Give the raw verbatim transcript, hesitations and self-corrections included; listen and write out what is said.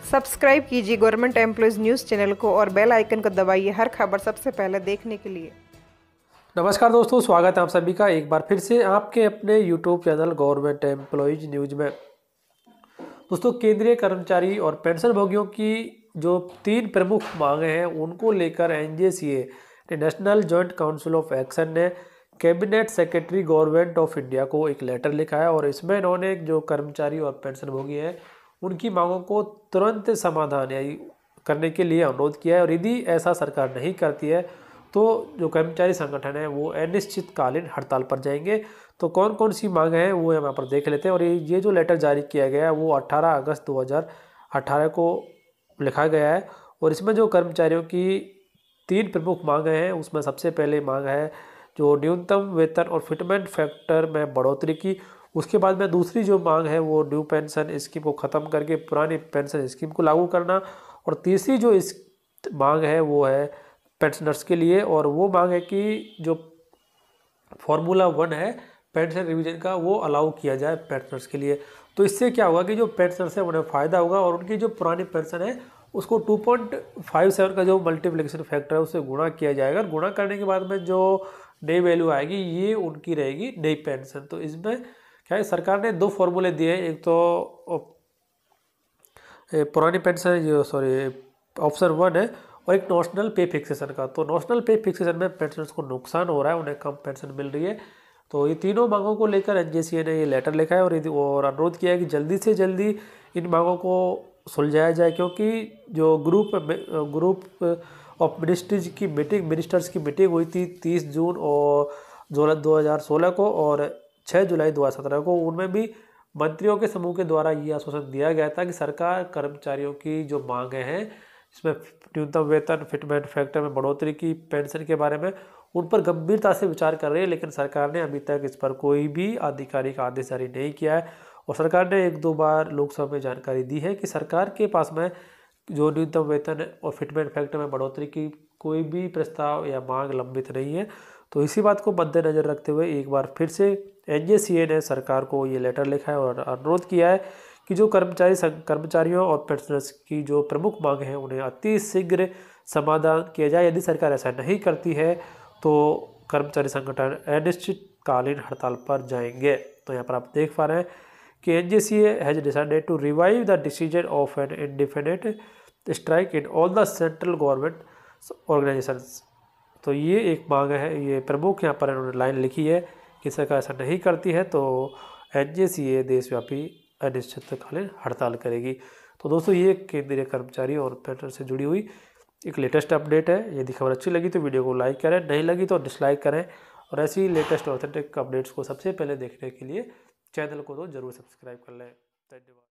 Subscribe कीजिए government employees news channel को और बेल आइकन को दबाइए हर खबर सबसे पहले देखने के लिए। नमस्कार दोस्तों, स्वागत है आप सभी का एक बार फिर से आपके अपने YouTube channel government employees news में। दोस्तों, केंद्रीय कर्मचारी और पेंशनभोगियों की जो तीन प्रमुख मांगें हैं उनको लेकर N J C A national joint council of action ने cabinet secretary government of India को एक लेटर लिखा है और इसमें इन्होंने जो कर्मचारी और पेंशनभोगी हैं उनकी मांगों को तुरंत समाधान करने के लिए अनुरोध किया है और यदि ऐसा सरकार नहीं करती है तो जो कर्मचारी संगठन है वो अनिश्चितकालीन हड़ताल पर जाएंगे। तो कौन कौन सी मांग है वो हम यहाँ पर देख लेते हैं। और ये जो लेटर जारी किया गया है वो अठारह अगस्त दो हज़ार अठारह को लिखा गया है और इसमें जो कर्मचारियों की तीन प्रमुख मांगें हैं उसमें सबसे पहले मांग है जो न्यूनतम वेतन और फिटमेंट फैक्टर में बढ़ोतरी की। उसके बाद में दूसरी जो मांग है वो न्यू पेंशन स्कीम को ख़त्म करके पुरानी पेंशन स्कीम को लागू करना। और तीसरी जो इस मांग है वो है पेंशनर्स के लिए और वो मांग है कि जो फॉर्मूला वन है पेंशन रिवीजन का वो अलाउ किया जाए पेंशनर्स के लिए। तो इससे क्या होगा कि जो पेंशनर्स है उन्हें फ़ायदा होगा और उनकी जो पुरानी पेंशन है उसको टू पॉइंट फाइव सेवन का जो मल्टीप्लिकेशन फैक्टर है उससे गुणा किया जाएगा। गुणा करने के बाद में जो नई वैल्यू आएगी ये उनकी रहेगी नई पेंशन। तो इसमें क्या है, सरकार ने दो फॉर्मूले दिए हैं, एक तो पुरानी पेंशन जो सॉरी ऑप्शन वन है और एक नॉशनल पे फिक्सेशन का। तो नॉशनल पे फिक्सेशन में पेंशनर्स को नुकसान हो रहा है, उन्हें कम पेंशन मिल रही है। तो ये तीनों मांगों को लेकर एन जे सी ए ने ये लेटर लिखा है और और अनुरोध किया है कि जल्दी से जल्दी इन मांगों को सुलझाया जाए, क्योंकि जो ग्रुप ग्रुप ऑफ मिनिस्ट्रीज की मीटिंग मिनिस्टर्स की मीटिंग हुई थी तीस जून और दो हज़ार सोलह को और छः जुलाई दो हज़ार सत्रह को, उनमें भी मंत्रियों के समूह के द्वारा ये आश्वासन दिया गया था कि सरकार कर्मचारियों की जो मांगें हैं इसमें न्यूनतम वेतन, फिटमेंट फैक्टर में बढ़ोतरी की, पेंशन के बारे में उन पर गंभीरता से विचार कर रही है। लेकिन सरकार ने अभी तक इस पर कोई भी आधिकारिक आदेश जारी नहीं किया है और सरकार ने एक दो बार लोकसभा में जानकारी दी है कि सरकार के पास में जो न्यूनतम वेतन और फिटमेंट फैक्टर में बढ़ोतरी की कोई भी प्रस्ताव या मांग लंबित नहीं है। तो इसी बात को मद्देनजर रखते हुए एक बार फिर से एन जे सी ए ने सरकार को ये लेटर लिखा है और अनुरोध किया है कि जो कर्मचारी कर्मचारियों और पेंशनर्स की जो प्रमुख मांग हैं उन्हें अति शीघ्र समाधान किया जाए। यदि सरकार ऐसा नहीं करती है तो कर्मचारी संगठन अनिश्चितकालीन हड़ताल पर जाएंगे। तो यहाँ पर आप देख पा रहे हैं कि N J C A has decided to revive the decision of an indefinite strike in all the central government organisations. तो ये एक मांग है, ये प्रमुख यहाँ पर इन्होंने लाइन लिखी है कि सरकार ऐसा नहीं करती है तो एन जे सी ए देशव्यापी अनिश्चितकालीन हड़ताल करेगी। तो दोस्तों, ये केंद्रीय कर्मचारी और पेंशन से जुड़ी हुई एक लेटेस्ट अपडेट है। यदि खबर अच्छी लगी तो वीडियो को लाइक करें, नहीं लगी तो डिसलाइक करें और ऐसी लेटेस्ट ऑथेंटिक अपडेट्स को सबसे पहले देखने के लिए चैनल को तो जरूर सब्सक्राइब कर लें। धन्यवाद।